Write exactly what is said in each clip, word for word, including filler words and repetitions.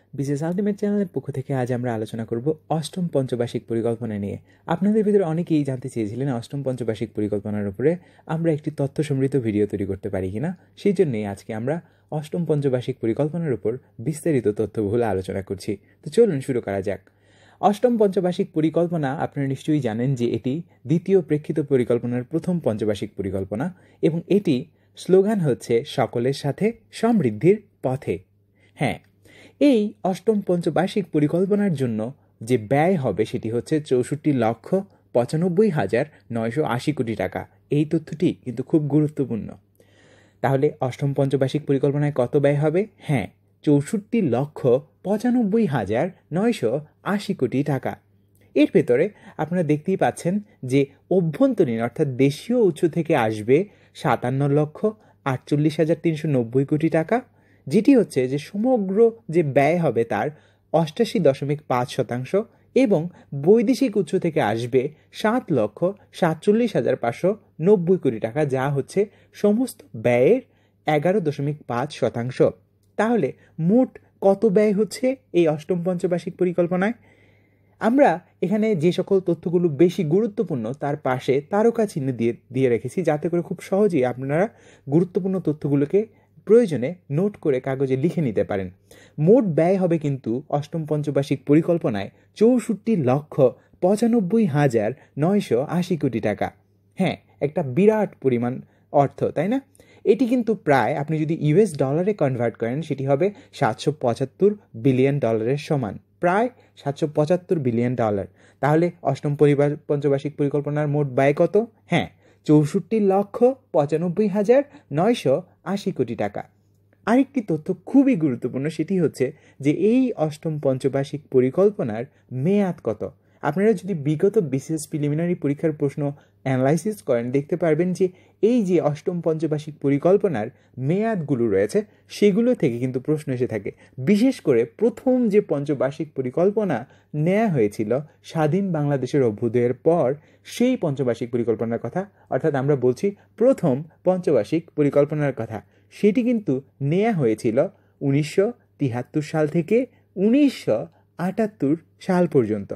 Business ultimate চ্যানেলের পক্ষ থেকে আজ আমরা আলোচনা করব অষ্টম পঞ্চবার্ষিক পরিকল্পনা নিয়ে। আপনাদের ভিতরে অনেকেই জানতে চেয়েছিলেন অষ্টম পঞ্চবার্ষিক পরিকল্পনার উপরে আমরা একটি তথ্য সমৃদ্ধ ভিডিও তৈরি করতে পারি কিনা। সেই জন্যই আজকে আমরা অষ্টম পঞ্চবার্ষিক পরিকল্পনার উপর বিস্তারিত তথ্যবহুল আলোচনা করছি। তো চলুন শুরু করা যাক। অষ্টম পঞ্চবার্ষিক পরিকল্পনা আপনারা নিশ্চয়ই জানেন যে এটি দ্বিতীয় প্রেক্ষিত পরিকল্পনার প্রথম পঞ্চবার্ষিক পরিকল্পনা এবং এটি স্লোগান হচ্ছে সকলের সাথে সমৃদ্ধির পথে। হ্যাঁ, এই অষ্টম পঞ্চবার্ষিক পরিকল্পনার জন্য যে ব্যয় হবে সেটি হচ্ছে চৌষট্টি লক্ষ পঁচানব্বই হাজার নয়শো আশি কোটি টাকা। এই তথ্যটি কিন্তু খুব গুরুত্বপূর্ণ। তাহলে অষ্টম পঞ্চবার্ষিক পরিকল্পনায় কত ব্যয় হবে? হ্যাঁ, চৌষট্টি লক্ষ পঁচানব্বই হাজার নয়শো আশি কোটি টাকা। এর ভেতরে আপনারা দেখতেই পাচ্ছেন যে অভ্যন্তরীণ অর্থাৎ দেশীয় উৎস থেকে আসবে সাতান্ন লক্ষ আটচল্লিশ হাজার তিনশো নব্বই কোটি টাকা, যেটি হচ্ছে যে সমগ্র যে ব্যয় হবে তার অষ্টাশি দশমিক পাঁচ শতাংশ, এবং বৈদেশিক উৎস থেকে আসবে সাত লক্ষ সাতচল্লিশ হাজার পাঁচশো নব্বই কোটি টাকা, যা হচ্ছে সমস্ত ব্যয়ের এগারো দশমিক পাঁচ শতাংশ। তাহলে মোট কত ব্যয় হচ্ছে এই অষ্টম পঞ্চবার্ষিক পরিকল্পনায়? আমরা এখানে যে সকল তথ্যগুলো বেশি গুরুত্বপূর্ণ তার পাশে তারকা চিহ্ন দিয়ে দিয়ে রেখেছি, যাতে করে খুব সহজেই আপনারা গুরুত্বপূর্ণ তথ্যগুলোকে প্রয়োজনে নোট করে কাগজে লিখে নিতে পারেন। মোট ব্যয় হবে কিন্তু অষ্টম পঞ্চবার্ষিক পরিকল্পনায় চৌষট্টি লক্ষ পঁচানব্বই হাজার নয়শো আশি কোটি টাকা। হ্যাঁ, একটা বিরাট পরিমাণ অর্থ, তাই না? এটি কিন্তু প্রায় আপনি যদি ইউএস ডলারে কনভার্ট করেন সেটি হবে সাতশো পঁচাত্তর বিলিয়ন ডলারের সমান, প্রায় সাতশো পঁচাত্তর বিলিয়ন ডলার। তাহলে অষ্টম পরিবার পঞ্চবার্ষিক পরিকল্পনার মোট ব্যয় কত? হ্যাঁ, চৌষট্টি লক্ষ পঁচানব্বই হাজার নয়শো আশি কোটি টাকা। আরেকটি তথ্য খুবই গুরুত্বপূর্ণ, সেটি হচ্ছে যে এই অষ্টম পঞ্চবার্ষিক পরিকল্পনার মেয়াদ কত। আপনারা যদি বিগত বিসিএস প্রিলিমিনারি পরীক্ষার প্রশ্ন অ্যানালাইসিস করেন দেখতে পারবেন যে এই যে অষ্টম পঞ্চবার্ষিক পরিকল্পনার মেয়াদগুলো রয়েছে সেগুলো থেকে কিন্তু প্রশ্ন এসে থাকে। বিশেষ করে প্রথম যে পঞ্চবার্ষিক পরিকল্পনা নেওয়া হয়েছিল স্বাধীন বাংলাদেশের অভ্যুদয়ের পর, সেই পঞ্চবার্ষিক পরিকল্পনার কথা, অর্থাৎ আমরা বলছি প্রথম পঞ্চবার্ষিক পরিকল্পনার কথা, সেটি কিন্তু নেওয়া হয়েছিল উনিশশো তিয়াত্তর সাল থেকে উনিশশো আটাত্তর সাল পর্যন্ত।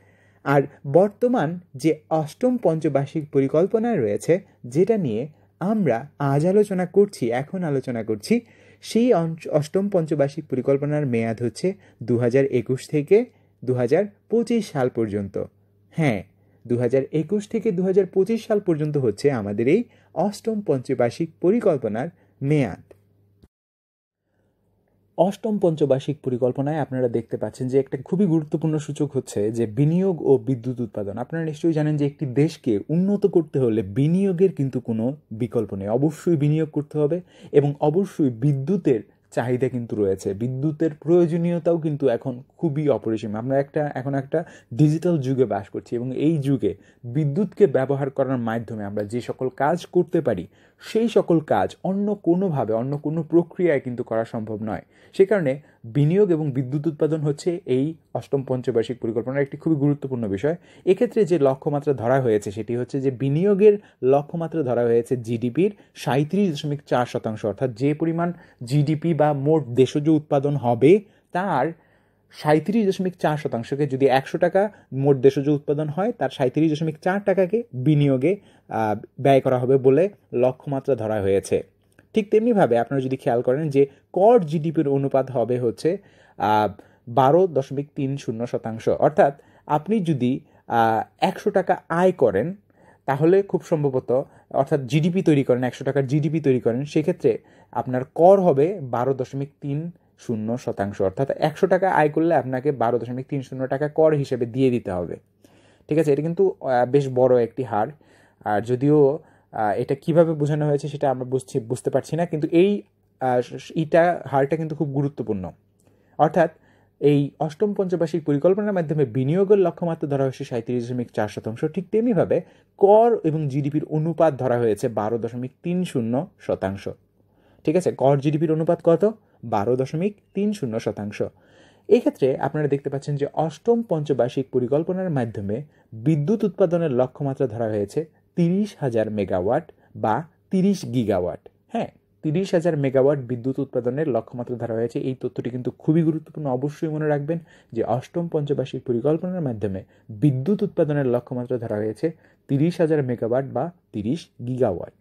আর বর্তমান যে অষ্টম পঞ্চবার্ষিক পরিকল্পনা রয়েছে যেটা নিয়ে আমরা আজ আলোচনা করছি, এখন আলোচনা করছি, সেই অষ্টম পঞ্চবার্ষিক পরিকল্পনার মেয়াদ হচ্ছে দু হাজার একুশ থেকে দু হাজার পঁচিশ সাল পর্যন্ত। হ্যাঁ, দু হাজার একুশ থেকে দু হাজার পঁচিশ সাল পর্যন্ত হচ্ছে আমাদের এই অষ্টম পঞ্চবার্ষিক পরিকল্পনার মেয়াদ। অষ্টম পঞ্চবার্ষিক পরিকল্পনায় আপনারা দেখতে পাচ্ছেন যে একটা খুবই গুরুত্বপূর্ণ সূচক হচ্ছে যে বিনিয়োগ ও বিদ্যুৎ উৎপাদন। আপনারা নিশ্চয়ই জানেন যে একটি দেশকে উন্নত করতে হলে বিনিয়োগের কিন্তু কোনো বিকল্প নেই, অবশ্যই বিনিয়োগ করতে হবে, এবং অবশ্যই বিদ্যুতের চাহিদা কিন্তু রয়েছে, বিদ্যুতের প্রয়োজনীয়তাও কিন্তু এখন খুবই অপরিসীম। আমরা একটা এখন একটা ডিজিটাল যুগে বাস করছি এবং এই যুগে বিদ্যুৎকে ব্যবহার করার মাধ্যমে আমরা যে সকল কাজ করতে পারি সেই সকল কাজ অন্য কোনোভাবে অন্য কোনো প্রক্রিয়ায় কিন্তু করা সম্ভব নয়। সে কারণে বিনিয়োগ এবং বিদ্যুৎ উৎপাদন হচ্ছে এই অষ্টম পঞ্চবার্ষিক পরিকল্পনার একটি খুবই গুরুত্বপূর্ণ বিষয়। এক্ষেত্রে যে লক্ষ্যমাত্রা ধরা হয়েছে সেটি হচ্ছে যে বিনিয়োগের লক্ষ্যমাত্রা ধরা হয়েছে জিডিপির সাঁত্রিশ দশমিক চার শতাংশ, অর্থাৎ যে পরিমাণ জিডিপি বা মোট দেশজ উৎপাদন হবে তার সাঁত্রিশ দশমিক চার শতাংশকে, যদি একশো টাকা মোট দেশজ উৎপাদন হয় তার সাঁত্রিশ দশমিক চার টাকাকে বিনিয়োগে ব্যয় করা হবে বলে লক্ষ্যমাত্রা ধরা হয়েছে। ঠিক তেমনিভাবে আপনারা যদি খেয়াল করেন যে কর জিডিপির অনুপাত হবে হচ্ছে বারো দশমিক তিন শূন্য শতাংশ, অর্থাৎ আপনি যদি একশো টাকা আয় করেন তাহলে খুব সম্ভবত, অর্থাৎ জিডিপি তৈরি করেন, একশো টাকার জিডিপি তৈরি করেন, সেক্ষেত্রে আপনার কর হবে বারো দশমিক তিন শূন্য শতাংশ, অর্থাৎ একশো টাকা আয় করলে আপনাকে বারো দশমিক তিন শূন্য টাকা কর হিসেবে দিয়ে দিতে হবে। ঠিক আছে, এটা কিন্তু বেশ বড় একটি হার। আর যদিও এটা কিভাবে বোঝানো হয়েছে সেটা আমরা বুঝছি বুঝতে পারছি না, কিন্তু এই এটা হারটা কিন্তু খুব গুরুত্বপূর্ণ। অর্থাৎ এই অষ্টম পঞ্চবার্ষিক পরিকল্পনার মাধ্যমে বিনিয়োগের লক্ষ্যমাত্রা ধরা হয়েছে সাঁত্রিশ দশমিক চার শতাংশ, ঠিক তেমনিভাবে কর এবং জিডিপির অনুপাত ধরা হয়েছে বারো দশমিক তিন শূন্য শতাংশ। ঠিক আছে, কর জিডিপির অনুপাত কত? বারো দশমিক তিন শূন্য শতাংশ। এক্ষেত্রে আপনারা দেখতে পাচ্ছেন যে অষ্টম পঞ্চবার্ষিক পরিকল্পনার মাধ্যমে বিদ্যুৎ উৎপাদনের লক্ষ্যমাত্রা ধরা হয়েছে তিরিশ হাজার মেগাওয়াট বা তিরিশ গিগাওয়াট। হ্যাঁ, তিরিশ হাজার মেগাওয়াট বিদ্যুৎ উৎপাদনের লক্ষ্যমাত্রা ধরা হয়েছে। এই তথ্যটি কিন্তু খুবই গুরুত্বপূর্ণ, অবশ্যই মনে রাখবেন যে অষ্টম পঞ্চবার্ষিক পরিকল্পনার মাধ্যমে বিদ্যুৎ উৎপাদনের লক্ষ্যমাত্রা ধরা হয়েছে তিরিশ হাজার মেগাওয়াট বা তিরিশ গিগাওয়াট।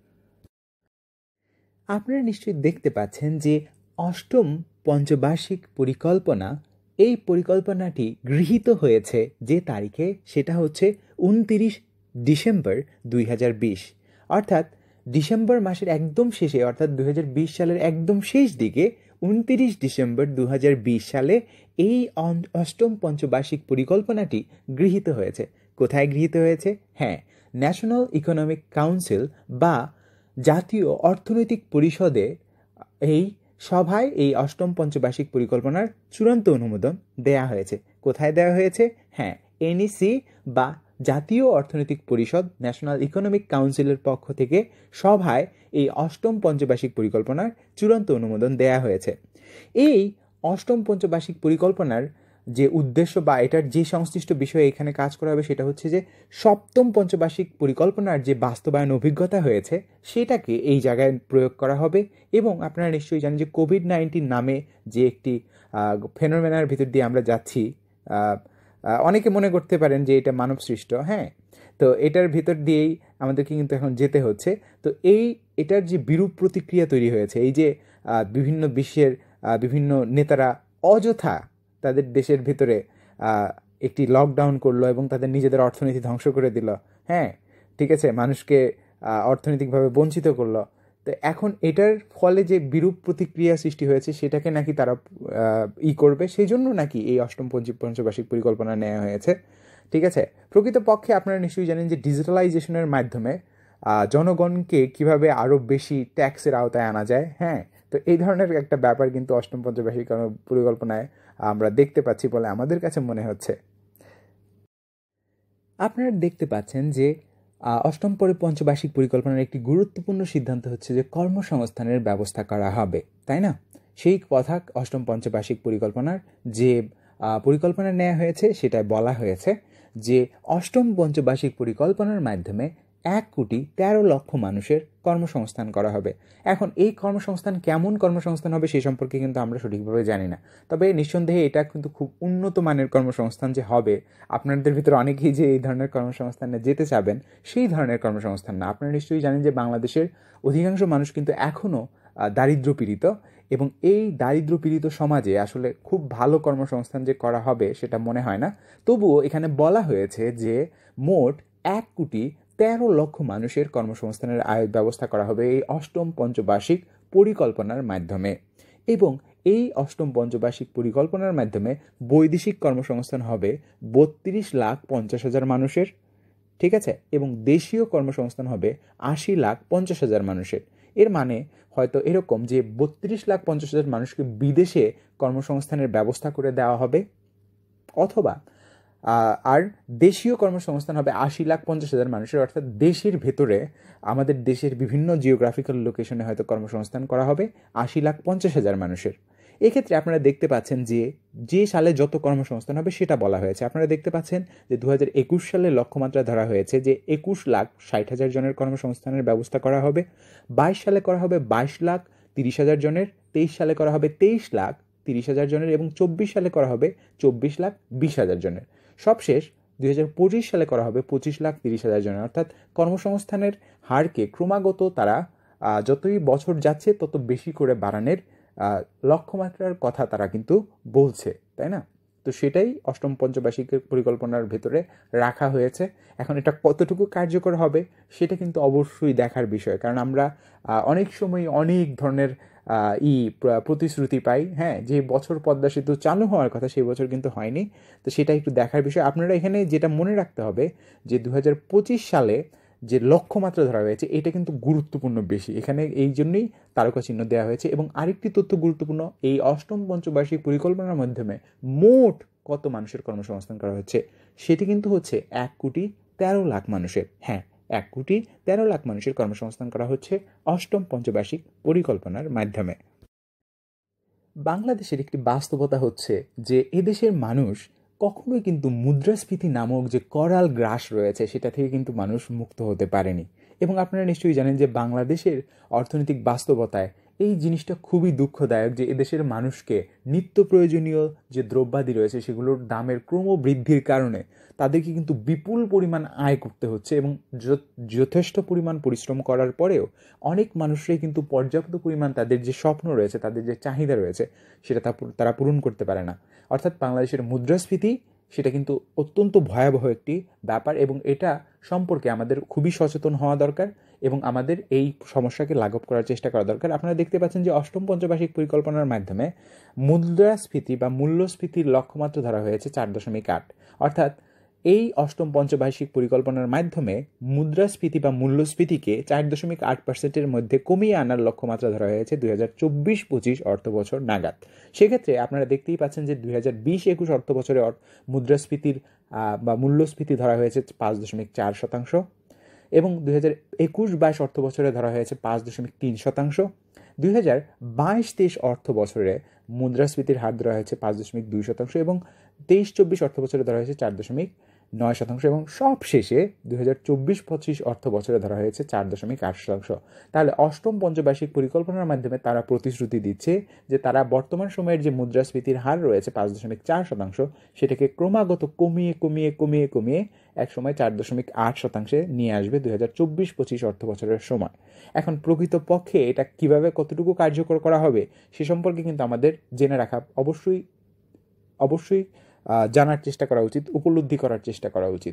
আপনারা নিশ্চয়ই দেখতে পাচ্ছেন যে অষ্টম পঞ্চবার্ষিক পরিকল্পনা, এই পরিকল্পনাটি গৃহীত হয়েছে যে তারিখে, সেটা হচ্ছে উনতিরিশ ডিসেম্বর দুই হাজার বিশ, অর্থাৎ ডিসেম্বর মাসের একদম শেষে, অর্থাৎ দুই হাজার বিশ সালের একদম শেষ দিকে উনতিরিশ ডিসেম্বর দু হাজার বিশ সালে এই অষ্টম পঞ্চবার্ষিক পরিকল্পনাটি গৃহীত হয়েছে। কোথায় গৃহীত হয়েছে? হ্যাঁ, ন্যাশনাল ইকোনমিক কাউন্সিল বা জাতীয় অর্থনৈতিক পরিষদে এই সভায় এই অষ্টম পঞ্চবার্ষিক পরিকল্পনার চূড়ান্ত অনুমোদন দেয়া হয়েছে। কোথায় দেওয়া হয়েছে? হ্যাঁ, এনইসি বা জাতীয় অর্থনৈতিক পরিষদ, ন্যাশনাল ইকোনমিক কাউন্সিলের পক্ষ থেকে সভায় এই অষ্টম পঞ্চবার্ষিক পরিকল্পনার চূড়ান্ত অনুমোদন দেয়া হয়েছে। এই অষ্টম পঞ্চবার্ষিক পরিকল্পনার যে উদ্দেশ্য বা এটার যে সংশ্লিষ্ট বিষয়ে এখানে কাজ করা হবে সেটা হচ্ছে যে সপ্তম পঞ্চবার্ষিক পরিকল্পনার যে বাস্তবায়ন অভিজ্ঞতা হয়েছে সেটাকে এই জায়গায় প্রয়োগ করা হবে। এবং আপনারা নিশ্চয়ই জানেন যে কোভিড নাইন্টিন নামে যে একটি ফেনোমেনার ভিতর দিয়ে আমরা যাচ্ছি, অনেকে মনে করতে পারেন যে এটা মানব সৃষ্ট, হ্যাঁ, তো এটার ভিতর দিয়েই আমাদেরকে কিন্তু এখন যেতে হচ্ছে। তো এই এটার যে বিরূপ প্রতিক্রিয়া তৈরি হয়েছে, এই যে বিভিন্ন বিশ্বের বিভিন্ন নেতারা অযথা তাদের দেশের ভিতরে একটি লকডাউন করলো এবং তাদের নিজেদের অর্থনীতি ধ্বংস করে দিল, হ্যাঁ ঠিক আছে, মানুষকে অর্থনৈতিকভাবে বঞ্চিত করলো। তো এখন এটার ফলে যে বিরূপ প্রতিক্রিয়া সৃষ্টি হয়েছে সেটাকে নাকি তারা ই করবে, সেই জন্য নাকি এই অষ্টম পঞ্চবার্ষিক পরিকল্পনা নেওয়া হয়েছে। ঠিক আছে, প্রকৃতপক্ষে আপনারা নিশ্চয়ই জানেন যে ডিজিটালাইজেশনের মাধ্যমে জনগণকে কিভাবে আরও বেশি ট্যাক্সের আওতায় আনা যায়, হ্যাঁ, তো এই ধরনের একটা ব্যাপার কিন্তু অষ্টম পঞ্চবার্ষিক পরিকল্পনায় আমরা দেখতে পাচ্ছি বলে আমাদের কাছে মনে হচ্ছে। আপনারা দেখতে পাচ্ছেন যে অষ্টম পঞ্চবার্ষিক পরিকল্পনার একটি গুরুত্বপূর্ণ সিদ্ধান্ত হচ্ছে যে কর্মসংস্থানের ব্যবস্থা করা হবে, তাই না? সেই কথা অষ্টম পঞ্চবার্ষিক পরিকল্পনার যে পরিকল্পনা নেওয়া হয়েছে সেটায় বলা হয়েছে যে অষ্টম পঞ্চবার্ষিক পরিকল্পনার মাধ্যমে এক কোটি তেরো লক্ষ মানুষের কর্মসংস্থান করা হবে। এখন এই কর্মসংস্থান কেমন কর্মসংস্থান হবে সেই সম্পর্কে কিন্তু আমরা সঠিকভাবে জানি না, তবে নিঃসন্দেহে এটা কিন্তু খুব উন্নত মানের কর্মসংস্থান যে হবে। আপনাদের ভিতরে অনেকেই যে এই ধরনের কর্মসংস্থানে যেতে চাবেন সেই ধরনের কর্মসংস্থান না। আপনারা নিশ্চয়ই জানেন যে বাংলাদেশের অধিকাংশ মানুষ কিন্তু এখনও দারিদ্র্য পীড়িত, এবং এই দারিদ্র্য পীড়িত সমাজে আসলে খুব ভালো কর্মসংস্থান যে করা হবে সেটা মনে হয় না। তবুও এখানে বলা হয়েছে যে মোট এক কোটি তেরো লক্ষ মানুষের কর্মসংস্থানের আয় ব্যবস্থা করা হবে এই অষ্টম পঞ্চবার্ষিক পরিকল্পনার মাধ্যমে। এবং এই অষ্টম পঞ্চবার্ষিক পরিকল্পনার মাধ্যমে বৈদেশিক কর্মসংস্থান হবে বত্রিশ লাখ পঞ্চাশ হাজার মানুষের, ঠিক আছে, এবং দেশীয় কর্মসংস্থান হবে আশি লাখ পঞ্চাশ হাজার মানুষের। এর মানে হয়তো এরকম যে বত্রিশ লাখ পঞ্চাশ হাজার মানুষকে বিদেশে কর্মসংস্থানের ব্যবস্থা করে দেওয়া হবে, অথবা আর দেশীয় কর্মসংস্থান হবে আশি লাখ পঞ্চাশ হাজার মানুষের, অর্থাৎ দেশের ভেতরে আমাদের দেশের বিভিন্ন জিওগ্রাফিক্যাল লোকেশনে হয়তো কর্মসংস্থান করা হবে আশি লাখ পঞ্চাশ হাজার মানুষের। এক্ষেত্রে আপনারা দেখতে পাচ্ছেন যে যে সালে যত কর্মসংস্থান হবে সেটা বলা হয়েছে। আপনারা দেখতে পাচ্ছেন যে দু হাজার একুশ সালে লক্ষ্যমাত্রা ধরা হয়েছে যে একুশ লাখ ষাট হাজার জনের কর্মসংস্থানের ব্যবস্থা করা হবে, বাইশ সালে করা হবে বাইশ লাখ তিরিশ হাজার জনের, তেইশ সালে করা হবে তেইশ লাখ তিরিশ হাজার জনের, এবং চব্বিশ সালে করা হবে চব্বিশ লাখ বিশ হাজার জনের। সবশেষ দুই হাজার পঁচিশ সালে করা হবে পঁচিশ লাখ তিরিশ হাজার জনের। অর্থাৎ কর্মসংস্থানের হারকে ক্রমাগত তারা যতই বছর যাচ্ছে তত বেশি করে বাড়ানোর লক্ষ্যমাত্রার কথা তারা কিন্তু বলছে, তাই না? তো সেটাই অষ্টম পঞ্চবার্ষিক পরিকল্পনার ভেতরে রাখা হয়েছে। এখন এটা কতটুকু কার্যকর হবে সেটা কিন্তু অবশ্যই দেখার বিষয়, কারণ আমরা অনেক সময় অনেক ধরনের ই প্রতিশ্রুতি পাই, হ্যাঁ, যে বছর পদ্মা সেতু চালু হওয়ার কথা সেই বছর কিন্তু হয়নি। তো সেটা একটু দেখার বিষয়। আপনারা এখানে যেটা মনে রাখতে হবে যে দু হাজার পঁচিশ সালে যে লক্ষ্যমাত্রা ধরা হয়েছে এটা কিন্তু গুরুত্বপূর্ণ বেশি, এখানে এই জন্যই তারকা চিহ্ন দেওয়া হয়েছে। এবং আরেকটি তথ্য গুরুত্বপূর্ণ, এই অষ্টম পঞ্চবার্ষিক পরিকল্পনার মাধ্যমে মোট কত মানুষের কর্মসংস্থান করা হচ্ছে সেটি কিন্তু হচ্ছে এক কোটি তেরো লাখ মানুষের। হ্যাঁ, এক কোটি তেরো লাখ মানুষের কর্মসংস্থান করা হচ্ছে অষ্টম পঞ্চবার্ষিক পরিকল্পনার মাধ্যমে। বাংলাদেশের একটি বাস্তবতা হচ্ছে যে এদেশের মানুষ কখনোই কিন্তু মুদ্রাস্ফীতি নামক যে করাল গ্রাস রয়েছে সেটা থেকে কিন্তু মানুষ মুক্ত হতে পারেনি। এবং আপনারা নিশ্চয়ই জানেন যে বাংলাদেশের অর্থনৈতিক বাস্তবতায় এই জিনিসটা খুবই দুঃখদায়ক যে এদেশের মানুষকে নিত্য প্রয়োজনীয় যে দ্রব্যাদি রয়েছে সেগুলোর দামের ক্রমবৃদ্ধির কারণে তাদেরকে কিন্তু বিপুল পরিমাণ আয় করতে হচ্ছে এবং যথেষ্ট পরিমাণ পরিশ্রম করার পরেও অনেক মানুষরাই কিন্তু পর্যাপ্ত পরিমাণ তাদের যে স্বপ্ন রয়েছে, তাদের যে চাহিদা রয়েছে সেটা তারা পূরণ করতে পারে না। অর্থাৎ বাংলাদেশের মুদ্রাস্ফীতি সেটা কিন্তু অত্যন্ত ভয়াবহ একটি ব্যাপার এবং এটা সম্পর্কে আমাদের খুবই সচেতন হওয়া দরকার এবং আমাদের এই সমস্যাকে লাঘব করার চেষ্টা করা দরকার। আপনারা দেখতে পাচ্ছেন যে অষ্টম পঞ্চবার্ষিক পরিকল্পনার মাধ্যমে মুদ্রাস্ফীতি বা মূল্যস্ফীতির লক্ষ্যমাত্রা ধরা হয়েছে চার দশমিক আট। অর্থাৎ এই অষ্টম পঞ্চবার্ষিক পরিকল্পনার মাধ্যমে মুদ্রাস্ফীতি বা মূল্যস্ফীতিকে চার দশমিক আট পার্সেন্টের মধ্যে কমিয়ে আনার লক্ষ্যমাত্রা ধরা হয়েছে দুই হাজার চব্বিশ পঁচিশ অর্থ বছর নাগাদ। সেক্ষেত্রে আপনারা দেখতেই পাচ্ছেন যে দুই হাজার বিশ একুশ অর্থ বছরে মুদ্রাস্ফীতির বা মূল্যস্ফীতি ধরা হয়েছে পাঁচ দশমিক চার শতাংশ এবং দুই হাজার একুশ বাইশ অর্থ বছরে ধরা হয়েছে পাঁচ দশমিক তিন শতাংশ। দুই হাজার বাইশ তেইশ অর্থ বছরে মুদ্রাস্ফীতির হার ধরা হয়েছে পাঁচ দশমিক দুই শতাংশ এবং তেইশ চব্বিশ অর্থ বছরে ধরা হয়েছে চার দশমিক নয় শতাংশ এবং সব শেষে দুই হাজার চব্বিশ পঁচিশ অর্থ বছরে ধরা হয়েছে চার দশমিক আট শতাংশ। তাহলে অষ্টম পঞ্চবার্ষিক পরিকল্পনার মাধ্যমে তারা প্রতিশ্রুতি দিচ্ছে যে তারা বর্তমান সময়ের যে মুদ্রাস্ফীতির হার রয়েছে পাঁচ দশমিক চার শতাংশ সেটাকে ক্রমাগত কমিয়ে কমিয়ে কমিয়ে কমিয়ে এক সময় চার দশমিক আট শতাংশে নিয়ে আসবে দুই হাজার চব্বিশ পঁচিশ অর্থ বছরের সময়। এখন প্রকৃতপক্ষে এটা কিভাবে কতটুকু কার্যকর করা হবে সে সম্পর্কে কিন্তু আমাদের জেনে রাখা অবশ্যই অবশ্যই জানার চেষ্টা করা উচিত, উপলব্ধি করার চেষ্টা করা উচিত।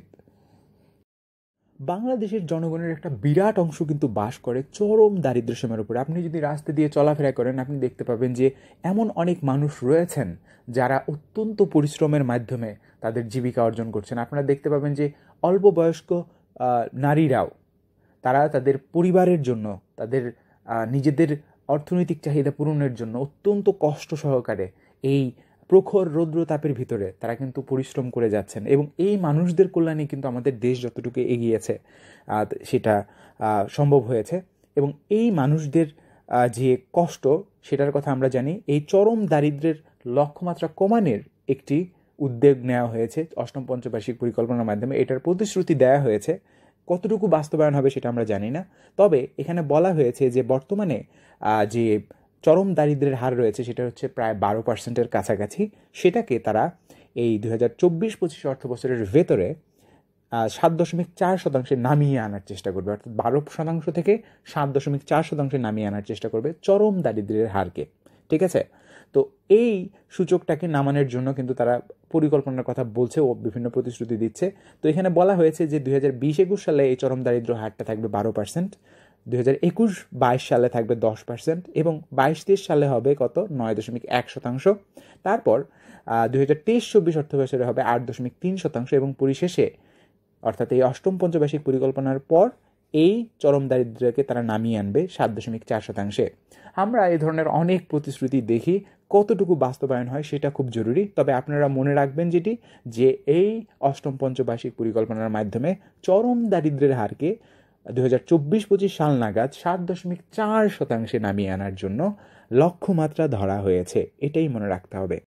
বাংলাদেশের জনগণের একটা বিরাট অংশ কিন্তু বাস করে চরম দারিদ্র সীমার উপরে। আপনি যদি রাস্তা দিয়ে চলাফেরা করেন আপনি দেখতে পাবেন যে এমন অনেক মানুষ রয়েছেন যারা অত্যন্ত পরিশ্রমের মাধ্যমে তাদের জীবিকা অর্জন করছেন। আপনারা দেখতে পাবেন যে অল্প বয়স্ক নারীরাও তারা তাদের পরিবারের জন্য, তাদের নিজেদের অর্থনৈতিক চাহিদা পূরণের জন্য অত্যন্ত কষ্ট সহকারে এই প্রখর রৌদ্রতাপের ভিতরে তারা কিন্তু পরিশ্রম করে যাচ্ছেন এবং এই মানুষদের কল্যাণে কিন্তু আমাদের দেশ যতটুকু এগিয়েছে সেটা সম্ভব হয়েছে এবং এই মানুষদের যে কষ্ট সেটার কথা আমরা জানি। এই চরম দারিদ্র্যের লক্ষ্যমাত্রা কমানোর একটি উদ্যোগ নেওয়া হয়েছে অষ্টম পঞ্চবার্ষিক পরিকল্পনার মাধ্যমে। এটার প্রতিশ্রুতি দেওয়া হয়েছে, কতটুকু বাস্তবায়ন হবে সেটা আমরা জানি না। তবে এখানে বলা হয়েছে যে বর্তমানে যে চরম দারিদ্র্যের হার রয়েছে সেটা হচ্ছে প্রায় বারো পার্সেন্টের কাছাকাছি। সেটাকে তারা এই দুই হাজার চব্বিশ পঁচিশ অর্থ বছরের ভেতরে সাত দশমিক চার শতাংশে নামিয়ে আনার চেষ্টা করবে। অর্থাৎ বারো শতাংশ থেকে সাত দশমিক চার শতাংশে নামিয়ে আনার চেষ্টা করবে চরম দারিদ্র্যের হারকে। ঠিক আছে, তো এই সূচকটাকে নামানোর জন্য কিন্তু তারা পরিকল্পনার কথা বলছে ও বিভিন্ন প্রতিশ্রুতি দিচ্ছে। তো এখানে বলা হয়েছে যে দুই হাজার বিশ একুশ সালে এই চরম দারিদ্র্য হারটা থাকবে বারো পার্সেন্ট, দুই হাজার একুশ বাইশ সালে থাকবে দশ পার্সেন্ট এবং বাইশ তেইশ সালে হবে কত নয় দশমিক এক শতাংশ। তারপর দুই হাজার তেইশ চব্বিশ অর্থ বছরে হবে আট দশমিক তিন শতাংশ এবং পরিশেষে অর্থাৎ এই অষ্টম পঞ্চবার্ষিক পরিকল্পনার পর এই চরম দারিদ্র্যকে তারা নামিয়ে আনবে সাত দশমিক চার শতাংশে। আমরা এই ধরনের অনেক প্রতিশ্রুতি দেখি, কতটুকু বাস্তবায়ন হয় সেটা খুব জরুরি। তবে আপনারা মনে রাখবেন যেটি যে এই অষ্টম পঞ্চবার্ষিক পরিকল্পনার মাধ্যমে চরম দারিদ্র্যের হারকে দুই হাজার চব্বিশ পঁচিশ সাল নাগাদ সাত দশমিক চার শতাংশে নামিয়ে আনার জন্য লক্ষ্যমাত্রা ধরা হয়েছে, এটাই মনে রাখতে হবে।